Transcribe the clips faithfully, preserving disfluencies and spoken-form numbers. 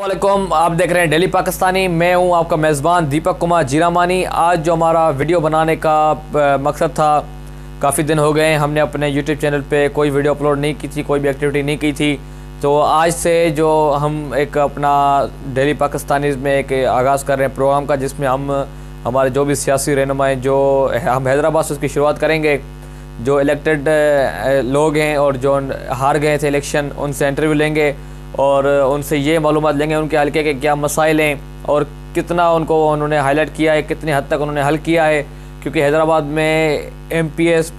वालेकुम, आप देख रहे हैं डेली पाकिस्तानी। मैं हूं आपका मेज़बान दीपक कुमार जीरामानी। आज जो हमारा वीडियो बनाने का मकसद था, काफ़ी दिन हो गए हमने अपने यूट्यूब चैनल पे कोई वीडियो अपलोड नहीं की थी, कोई भी एक्टिविटी नहीं की थी। तो आज से जो हम एक अपना डेली पाकिस्तानी में एक आगाज़ कर रहे हैं प्रोग्राम का, जिसमें हम हमारे जो भी सियासी रहनुमाई जो हम हैदराबाद से उसकी शुरुआत करेंगे। जो इलेक्टेड लोग हैं और जो हार गए थे इलेक्शन, उनसे इंटरव्यू लेंगे और उनसे ये मालूमात लेंगे उनके हल्के के क्या मसाइल हैं और कितना उनको उन्होंने हाईलाइट किया है, कितनी हद तक उन्होंने हल किया है। क्योंकि हैदराबाद में एम पी एस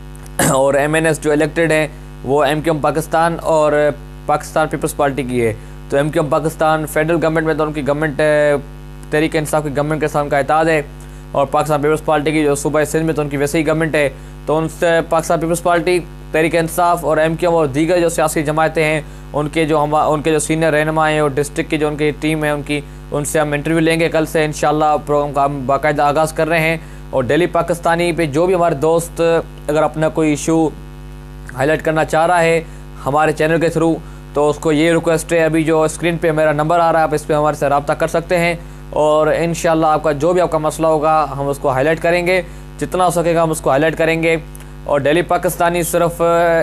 और एम एन एस जो इलेक्टेड हैं वो एम क्यू एम पाकिस्तान और पाकिस्तान पीपल्स पार्टी की है। तो M Q M Pakistan federal government में तो उनकी गवर्नमेंट तहरीक इंसाफ की गवर्नमेंट के साथ उनका इत्तेहाद है, और पाकिस्तान पीपल्स पार्टी की जो सूबा सिंध में तो उनकी वैसे ही गवर्नमेंट है। तो उनसे पाकिस्तान पीपल्स पार्टी, तहरीक इंसाफ और एम क्यू एम और दीगर जो सियासी जमातें हैं, उनके जो हम उनके जो सीनियर रहनुमा हैं और डिस्ट्रिक्ट की जो उनकी टीम है, उनकी उनसे हम इंटरव्यू लेंगे। कल से इंशाल्लाह प्रोग्राम का हम बाकायदा आगाज़ कर रहे हैं। और डेली पाकिस्तानी पे जो भी हमारे दोस्त अगर अपना कोई इशू हाईलाइट करना चाह रहा है हमारे चैनल के थ्रू, तो उसको ये रिक्वेस्ट है, अभी जो स्क्रीन पे मेरा नंबर आ रहा है, आप इस पर हमारे से रब्ता कर सकते हैं। और इंशाल्लाह आपका जो भी आपका मसला होगा हम उसको हाईलाइट करेंगे, जितना हो सकेगा हम उसको हाईलाइट करेंगे। और डेली पाकिस्तानी सिर्फ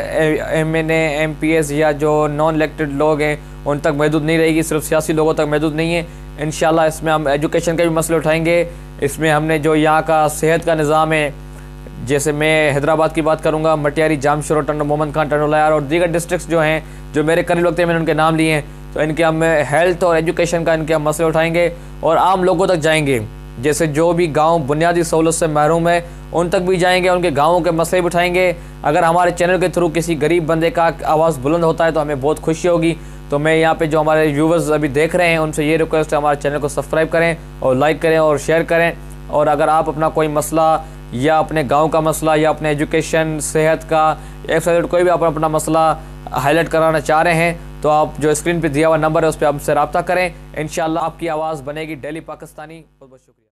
M N A, M P S या जो नॉन इलेक्टेड लोग हैं उन तक महदूद नहीं रहेगी, सिर्फ सियासी लोगों तक महदूद नहीं है। इंशाल्लाह इसमें हम एजुकेशन के भी मसले उठाएंगे। इसमें हमने जो यहाँ का सेहत का निज़ाम है, जैसे मैं हैदराबाद की बात करूँगा, मटियारी, जामशोर, टंडो, मोहम्मद खान, टंडोलायार और दीगर डिस्ट्रिक्ट जो हैं जो मेरे करीब लोग थे, मैंने उनके नाम लिए हैं। तो इनके हम हेल्थ और एजुकेशन का इनके हम मसले उठाएंगे और आम लोगों तक जाएंगे। जैसे जो भी गांव बुनियादी सहूलत से महरूम है उन तक भी जाएंगे, उनके गाँवों के मसले भी उठाएंगे। अगर हमारे चैनल के थ्रू किसी गरीब बंदे का आवाज़ बुलंद होता है तो हमें बहुत खुशी होगी। तो मैं यहाँ पे जो हमारे व्यूवर्स अभी देख रहे हैं उनसे ये रिक्वेस्ट है, हमारे चैनल को सब्सक्राइब करें और लाइक करें और शेयर करें। और अगर आप अपना कोई मसला या अपने गाँव का मसला या अपने एजुकेशन, सेहत का, एक्सरसाइज, कोई भी आप अपना मसला हाईलाइट कराना चाह रहे हैं तो आप जो स्क्रीन पर दिया हुआ नंबर है उस पर हमसे रब्ता करें। इंशाल्लाह आपकी आवाज़ बनेगी डेली पाकिस्तानी। बहुत बहुत शुक्रिया।